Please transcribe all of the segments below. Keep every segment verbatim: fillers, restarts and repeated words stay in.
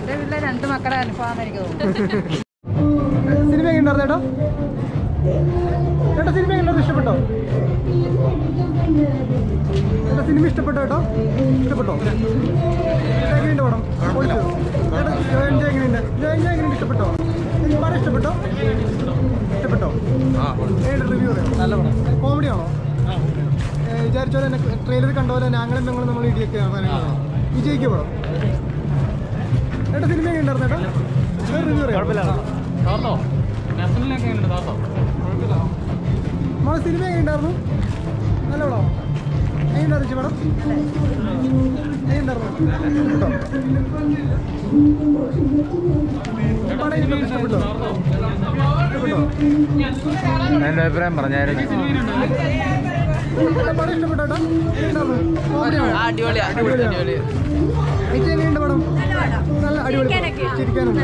എൻ്റെ വീട്ടിലെ രണ്ട് മക്കളുടെ അനുഭവമാണ് എനിക്ക് തോന്നുന്നത്. സിനിമ ഉണ്ടായിരുന്നു ചേട്ടാ ചേട്ടാ സിനിമ ഉണ്ടോ ഇഷ്ടപ്പെട്ടോ ചേട്ടാ സിനിമ ഇഷ്ടപ്പെട്ടോ കേട്ടോ ഇഷ്ടപ്പെട്ടോ എങ്ങനെയുണ്ട് പടം ചേട്ടാ ജോയിൻ എങ്ങനെയുണ്ട് ജോയിൻ എങ്ങനെയുണ്ട് ഇഷ്ടപ്പെട്ടോ പടം ഇഷ്ടപ്പെട്ടോ ഇഷ്ടപ്പെട്ടോ ഏത് റിവ്യൂ പറയാം നല്ല പടം കോമഡി ആണോ വിചാരിച്ച പോലെ തന്നെ ട്രെയിലർ കണ്ട പോലെ ഞങ്ങളും ഞങ്ങൾ നമ്മൾ ഇടിയൊക്കെയാണ് വിജയിക്കും പടം ചേട്ടാ സിനിമ എങ്ങനെ ഉണ്ടായിരുന്നു ചേട്ടാ റിവ്യൂ പറയാം നമ്മളെ സിനിമ എങ്ങനെ ഉണ്ടായിരുന്നു നല്ല പടം എങ്ങനെ അറിയിച്ചു പടം എങ്ങനെ ഉണ്ടായിരുന്നു ഇഷ്ടപ്പെട്ടോ ഇഷ്ടപ്പെട്ടോ എൻ്റെ അഭിപ്രായം പറഞ്ഞായിരുന്നു പടം ഇഷ്ടപ്പെട്ടോ എങ്ങനെയുണ്ട് പടം നല്ല അടിപൊളി ചിരിക്കാനുണ്ട്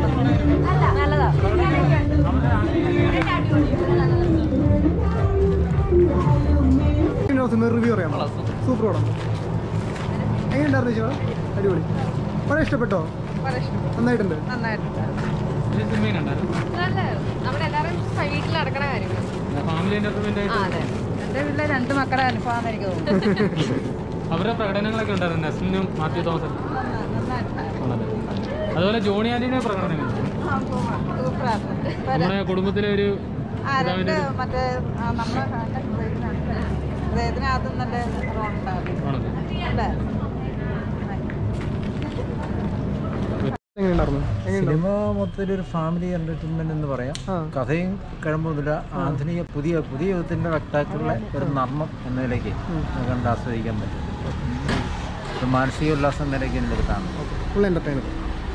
റിവ്യൂ പറയാം സൂപ്പർ പടം എങ്ങനെയുണ്ടായിരുന്നു ചേച്ചി പടം അടിപൊളി പടം ഇഷ്ടപ്പെട്ടോ നന്നായിട്ടുണ്ട് എൻ്റെ വീട്ടിലെ രണ്ട് മക്കളുടെ അനുഭവമാണ് എനിക്ക് തോന്നുന്നത്. അവരുടെ പ്രകടനങ്ങളൊക്കെ ഉണ്ടായിരുന്നു നെസ്ലിനും മാത്യു തോമസും അതുപോലെ ജോണി ആന്റിയുടെ പ്രകടനങ്ങൾ നമ്മുടെ കുടുംബത്തിലെ ഒരു മറ്റേ നമ്മളെ ഹൃദയത്തിനകത്തും നല്ല അല്ലേ സിനിമ മൊത്തത്തിലൊരു ഫാമിലി എന്റർടൈൻമെന്റ് എന്ന് പറയാം. കഥയും കിഴമ്പൊന്നുമില്ല. ആധുനിക പുതിയ പുതിയ യുഗത്തിന്റെ വക്താക്കളുടെ ഒരു നർമ്മം എന്ന നിലയ്ക്ക് കണ്ട് ആസ്വദിക്കാൻ പറ്റും. മാനസിക ഉല്ലാസം നിലയ്ക്ക് എനിക്ക് കാണും.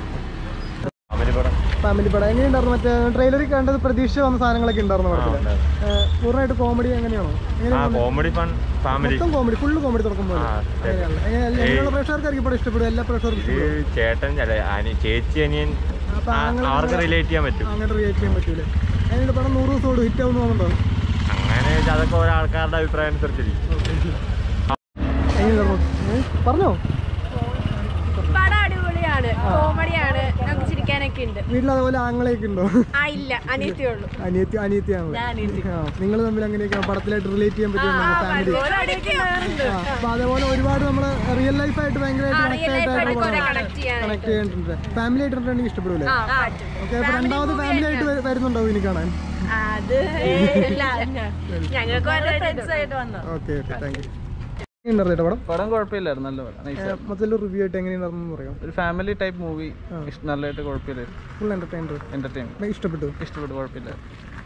ഫാമിലി പടം എങ്ങനെയുണ്ടായിരുന്നു? മറ്റേ ട്രെയിലറിൽ കണ്ടത് പ്രതീക്ഷ വന്ന സാധനങ്ങളൊക്കെ ഉണ്ടായിരുന്നു പടത്തില്. പൂർണ്ണമായിട്ട് കോമഡി എങ്ങനെയാണോ? മൊത്തം കോമഡി ഫുള്ള് കോമഡി തുറക്കുമ്പോൾ എങ്ങനെയുള്ള പ്രേക്ഷകർക്കായിരിക്കും പടം ഇഷ്ടപ്പെടും? എല്ലാ പ്രേക്ഷകർക്കും ചേട്ടൻ ചേച്ചി അനിയൻ അങ്ങനെ റിലേറ്റ് ചെയ്യാൻ പറ്റൂലേ? എങ്ങനെയുണ്ട് പടം? നൂറ് ദിവസത്തോട് ഹിറ്റ് ആവുന്ന തോന്നുന്നുണ്ടോ? അങ്ങനെ അതൊക്കെ ഓരോ ആൾക്കാരുടെ അഭിപ്രായം അനുസരിച്ചിരിക്കും. പറഞ്ഞോ. പടം അടിപൊളിയാണ്, കോമഡിയാണ്, നമുക്ക് ചിരിക്കാനൊക്കെ ഉണ്ട്. വീട്ടിൽ അതുപോലെ ആങ്ങളെയൊക്കെ ഉണ്ടോ? ഇല്ല, അനിയത്തിയുള്ളൂ. അനിയത്തി അനിയത്തിയാണല്ലോ. നിങ്ങൾ തമ്മിൽ അങ്ങനെയൊക്കെ പടത്തിലായിട്ട് റിലേറ്റ് ചെയ്യാൻ പറ്റും ഫാമിലി. അപ്പൊ അതേപോലെ ഒരുപാട് നമ്മള് റിയൽ ലൈഫായിട്ട് ഭയങ്കരമായിട്ട് കണക്ട് ചെയ്തിട്ടുണ്ട്. ഫാമിലി ആയിട്ട് എന്തെങ്കിലും ഇഷ്ടപ്പെടൂലേ? ഓക്കെ. അപ്പൊ രണ്ടാമത് ഫാമിലി ആയിട്ട് വരുന്നുണ്ടോ ഇനി കാണാൻ? Okay okay thank you. പടം കുഴപ്പമില്ലായിരുന്നു, നല്ല പടം. മൊത്തത്തിൽ റിവ്യൂ ആയിട്ട് എങ്ങനെയാണെന്ന് പറയാം. ഒരു ഫാമിലി ടൈപ്പ് മൂവി, നല്ലതായിട്ട് കുഴപ്പമില്ലായിരുന്നു. ഫുൾ എന്റർടൈനർ എന്റർടൈൻമെന്റ് ഇഷ്ടപ്പെട്ടു ഇഷ്ടപ്പെട്ടു കുഴപ്പമില്ല.